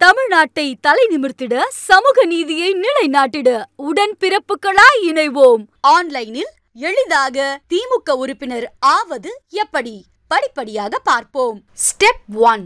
தமிழ்நாட்டை தலை நிமிர்த்திட சமூக நீதியை நிலைநாட்டிட உடன்பிறப்புகளாய் இணைவோம். ஆன்லைனில் எளிதாக திமுக உறுப்பினர் ஆவது எப்படி? படிப்படியாக பார்ப்போம். ஸ்டெப் 1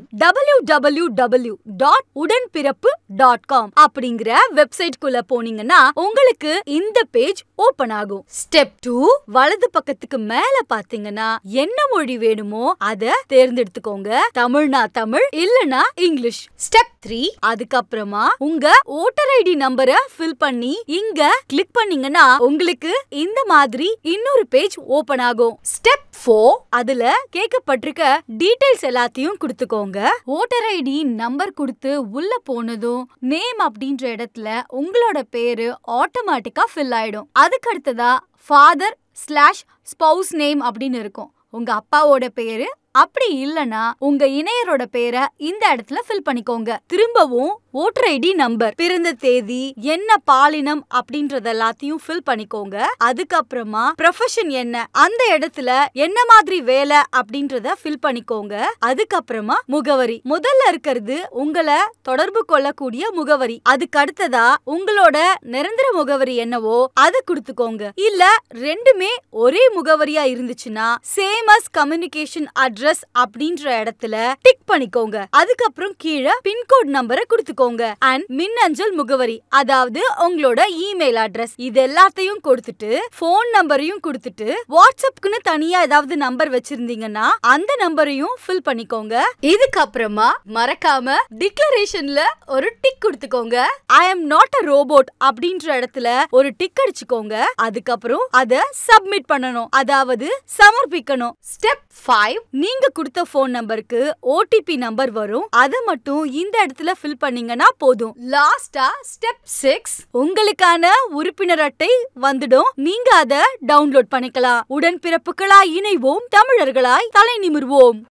www.udanpirappu.com அப்படிங்கிற வெப்சைட் குள்ள போனீங்கன்னா உங்களுக்கு இந்த பேஜ் ஓபன் ஆகும். ஸ்டெப் 2 வலது பக்கத்துக்கு மேல பாத்தீங்கன்னா என்ன மொழி வேணுமோ அத தேர்ந்தெடுத்துக்கோங்க. தமிழ்னா தமிழ், இல்லனா இங்கிலீஷ். ஸ்டெப் 3 அதுக்கப்புறமா உங்க ஓட்டர் ஐடி நம்பரை ஃபில் பண்ணி இங்க கிளிக் பண்ணீங்கன்னா உங்களுக்கு இந்த மாதிரி இன்னொரு பேஜ் ஓபன் ஆகும். ஸ்டெப் 4 அதுல கேட்கப்பட்டிருக்க டீடைல்ஸ் எல்லாத்தையும் கொடுத்துக்கோங்க. ஓட்டர் ஐடி நம்பர் கொடுத்து உள்ள போனதும் நேம் அப்படின்ற இடத்துல உங்களோட பேரு ஆட்டோமேட்டிக்கா ஃபில் ஆயிடும். அதுக்கு அடுத்ததா father/spouse நேம் அப்படின்னு இருக்கும். உங்க அப்பாவோட பேரு, அப்படி இல்லனா உங்க இணையரோட பேரை இந்த இடத்துல ஃபில் பண்ணிக்கோங்க. திரும்பவும் ஓட்டர் ஐடி நம்பர், பிறந்த தேதி, என்ன பாலினம் அப்படின்றது எல்லாத்தையும் ஃபில் பண்ணிக்கோங்க. அதுக்கப்புறமா ப்ரொஃபஷன் என்ன, அந்த இடத்துல என்ன மாதிரி வேலை அப்படின்றத ஃபில் பண்ணிக்கோங்க. அதுக்கப்புறமா முகவரி, முதல்ல இருக்கிறது உங்களை தொடர்பு கொள்ளக்கூடிய முகவரி. அதுக்கு அடுத்ததா உங்களோட நிரந்தர முகவரி என்னவோ அதை கொடுத்துக்கோங்க. இல்ல ரெண்டுமே ஒரே முகவரியா இருந்துச்சுன்னா சேம் அஸ் கம்யூனிகேஷன் அட்ரஸ் அப்படின்ற இடத்துல டிக் பண்ணிக்கோங்க. அதுக்கப்புறம் கீழே பின்கோட் நம்பரை கொடுத்துக்கோங்க. அண்ட் மின்னஞ்சல் முகவரி, அதாவது உங்களோட இமெயில் அட்ரஸ், இது எல்லாத்தையும் கொடுத்துட்டு போன் நம்பரையும் கொடுத்துட்டு வாட்ஸ்அப்க்குன்னு தனியா ஏதாவது நம்பர் வச்சிருந்தீங்கன்னா அந்த நம்பரையும் ஃபில் பண்ணிக்கோங்க. இதுக்கப்புறமா மறக்காம டிக்ளரேஷன்ல ஒரு டிக் கொடுத்துக்கோங்க. ஐ அம் நாட் அ ரோபோட் அப்படின்ற இடத்துல ஒரு டிக் அடிச்சுக்கோங்க. அதுக்கப்புறம் அத சப்மிட் பண்ணணும், அதாவது சமர்ப்பிக்கணும். ஸ்டெப் 5 நீங்க கொடுத்த போன் நம்பருக்கு OTP நம்பர் வரும். அதை மட்டும் இந்த இடத்துல ஃபில் பண்ணீங்கன்னா போதும். லாஸ்டா ஸ்டெப் 6 உங்களுக்கான உறுப்பினர் அட்டை வந்துடும். நீங்க அதை டவுன்லோட் பண்ணிக்கலாம். உடன்பிறப்புகளாய் இணைவோம், தமிழர்களாய் தலை நிமிர்வோம்.